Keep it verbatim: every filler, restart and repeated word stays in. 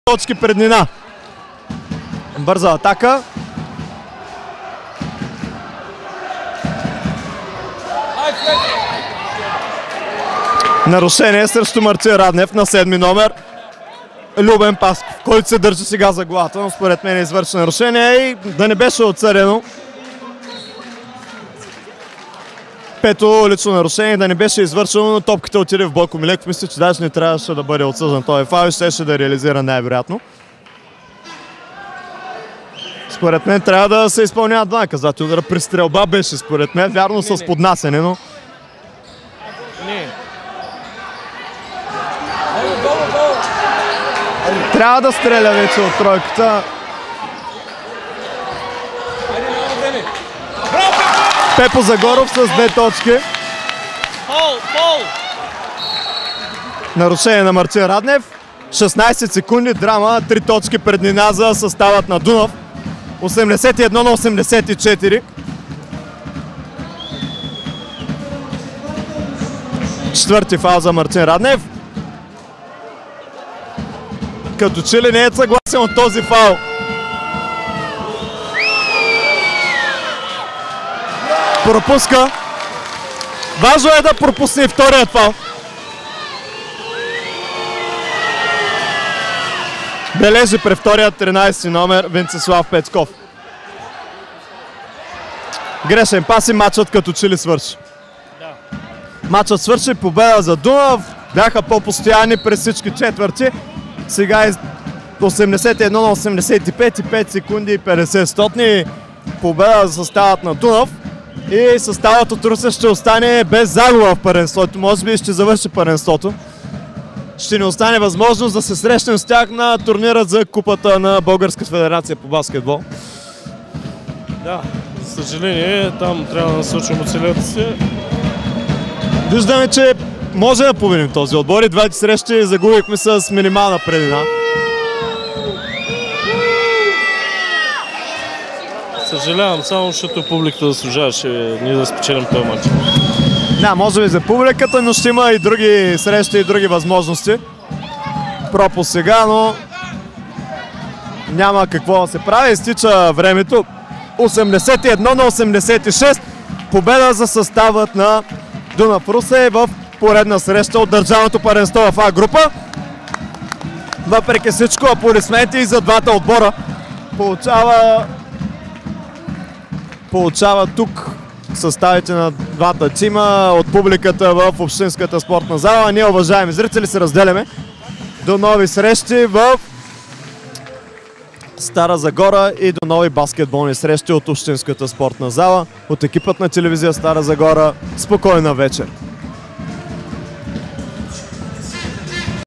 точки преднина. Бърза атака. Нарушение срещу Мартин Раднев на седми номер. Любен Пасков, който се държи сега за главата, но според мен е извършено нарушение и да не беше отсъдено. Пето лично нарушение, да не беше извършено, но топката отиде в Бойко Миленков. Мисля, че даже не трябваше да бъде отсъждан този фаул и щеше да реализира най-вероятно. Според мен трябва да се изпълняват два наказателни удара. При стрелба беше според мен, вярно с поднасене, но... Трябва да стреля вече от тройката. Пепо Загоров с две точки. Нарушение на Мартин Раднев. шестнайсет секунди, драма, три точки преднина за съставът на Дунав. осемдесет и едно на осемдесет и четири. Четвърти фаул за Мартин Раднев. Като че ли не е съгласен от този фаул. Пропуска. Важно е да пропусне и вторият фаул. Бележи при вторият тринайсети номер Венцислав Петков. Грешен пас и матчът като че ли свърши. Да. Матчът свърши, победа за Дунав. Бяха по-постоянни през всички четвърти. Сега е осемдесет и едно на осемдесет и пет и пет секунди и петдесет стотни. Победа за съставът на Дунав. И съставът от Русе ще остане без загуба в първенството. Може би ще завърши първенството. Ще ни остане възможност да се срещнем с тях на турнира за купата на Българската федерация по баскетбол. Да, за съжаление, там трябва да насочим усилията си. Виждаме, че може да победим този отбор и двете срещи загубихме с минимална предина. Съжалявам, само защото публиката заслужаваше ние да спечелим този матч. Да, може би за публиката, но ще има и други срещи и други възможности. Пропуск сега, но няма какво да се прави. Изтича времето. осемдесет и едно на осемдесет и шест. Победа за съставът на Дунав Русе в поредна среща от държавното първенство в А група. Въпреки всичко, аплодисменти и за двата отбора. Получава Получава тук съставите на двата тима от публиката в Общинската спортна зала. Ние, уважаеми зрители, се разделяме до нови срещи в Стара Загора и до нови баскетболни срещи от Общинската спортна зала. От екипът на телевизия Стара Загора, спокойна вечер!